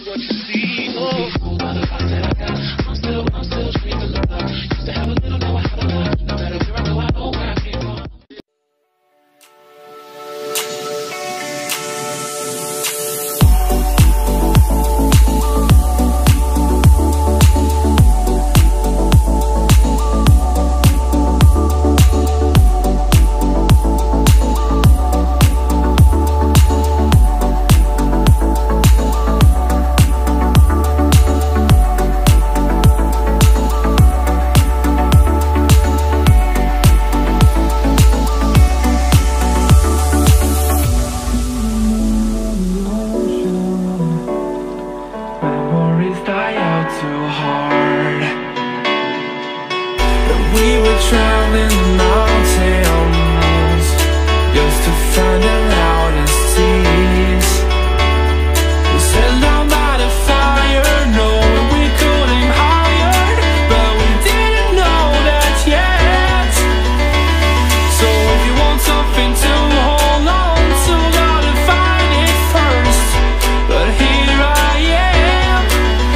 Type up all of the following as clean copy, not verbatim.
what you see. Oh, fooled by the vibes that I got. I'm still dreaming love. Used to have a little, now I have a lot. No matter where I go, I know where I came from. Die out too hard. But we were traveling the mountains just to find the loudest tears. We set down by the fire, knowing we could aim higher, but we didn't know that yet. So if you want something to hold on to, gotta find it first. But here I am,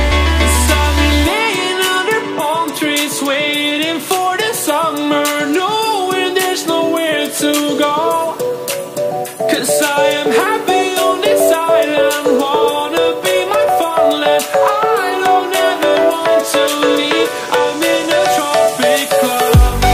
waiting for the summer, knowing there's nowhere to go. 'Cause I am happy on this island, wanna be my farmland. I don't ever want to leave, I'm in a tropic club.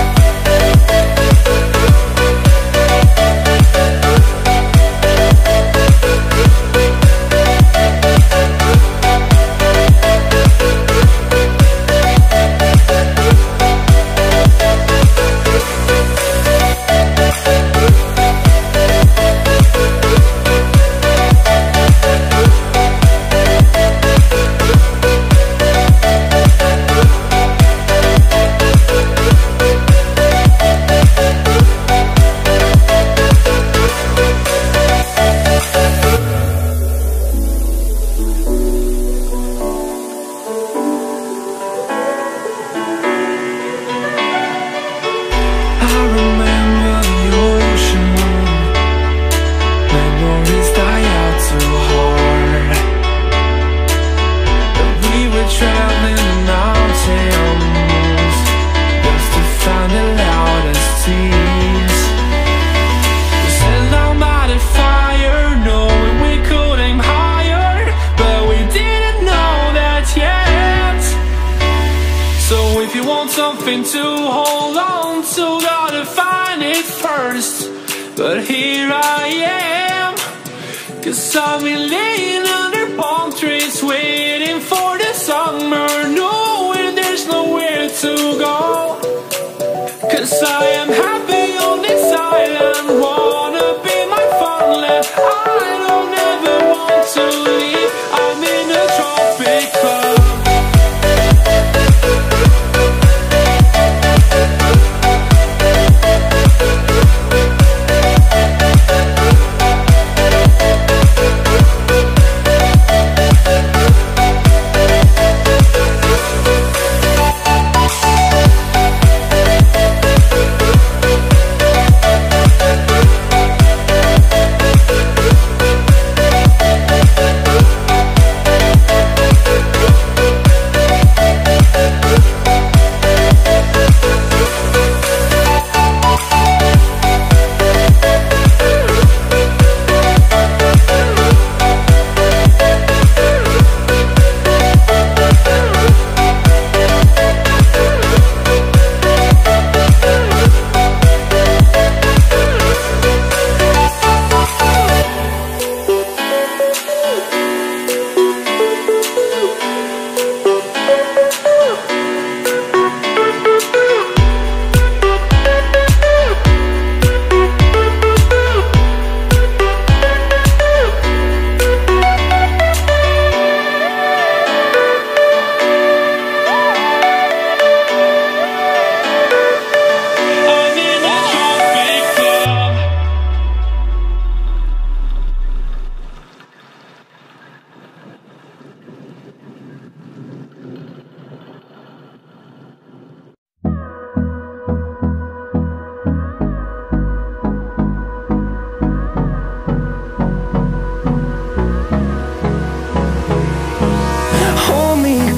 If you want something to hold on to, gotta find it first. But here I am, 'cause I've been laying under palm trees, waiting for the summer, knowing there's nowhere to go. 'Cause I am happy on this island, wanna be my farmland. I don't ever want to leave, I'm in a tropic club.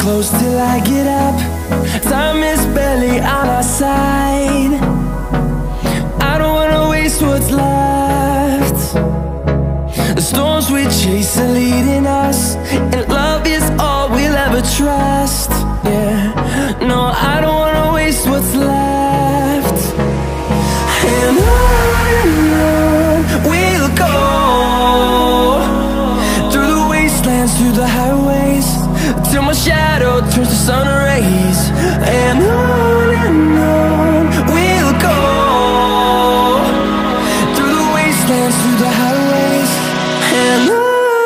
close till I get up. Time is barely on our side. I don't wanna waste what's left. The storms we chase are leading us, and love is all we'll ever trust. Yeah, no, I don't wanna waste what's left. And on we'll go, through the wastelands, through the highways, till my shadow turns to sun rays. And on we'll go, through the wastelands, through the highways, and on we'll go.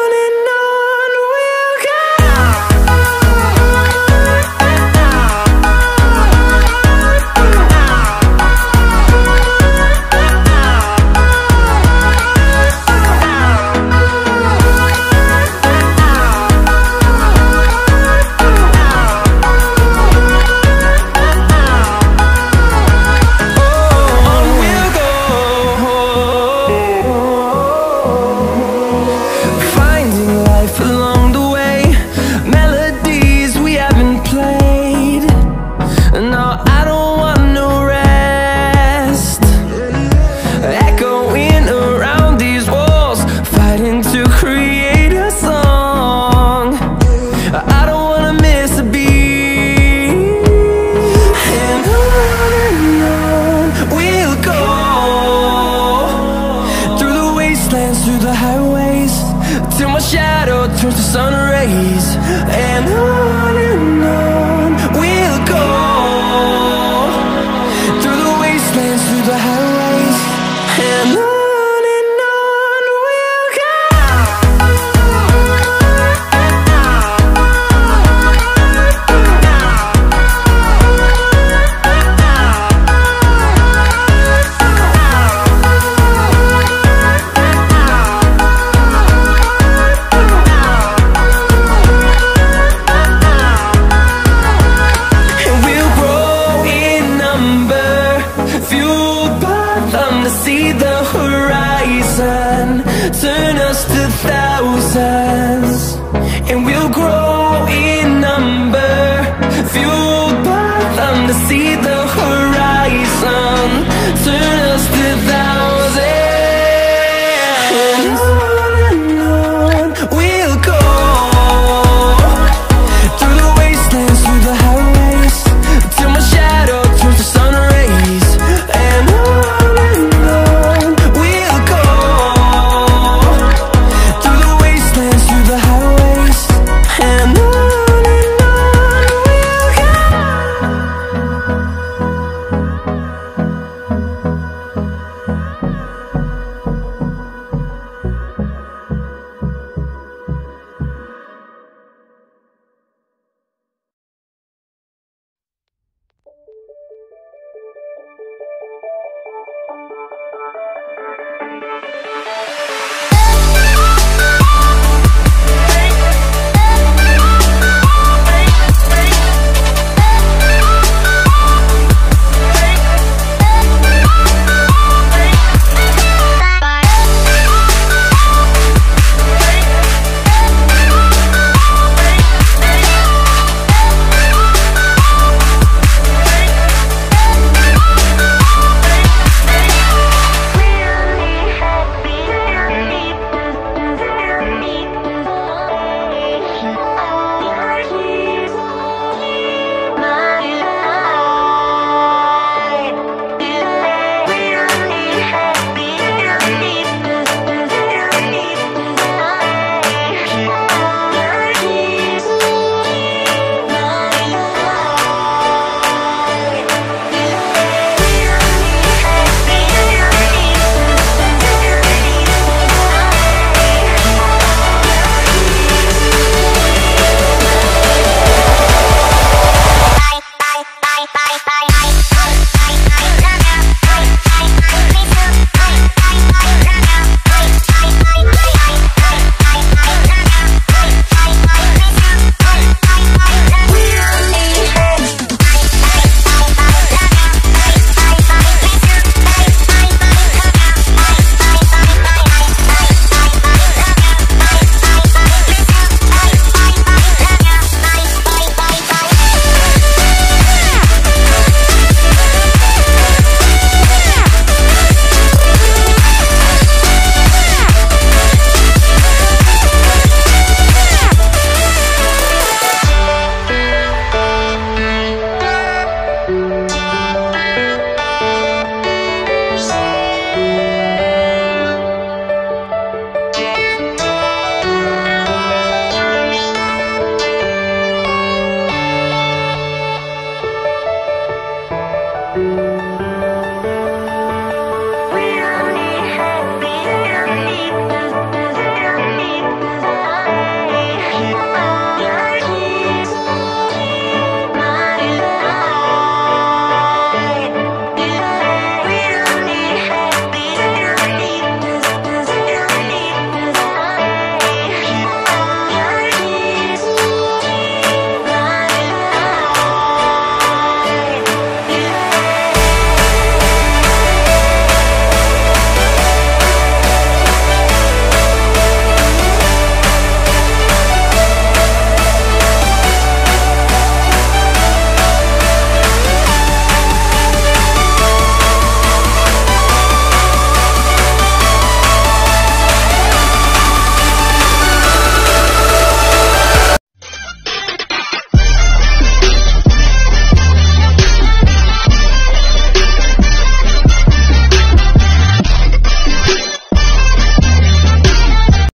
Through the highways, till my shadow turns to sun rays. And on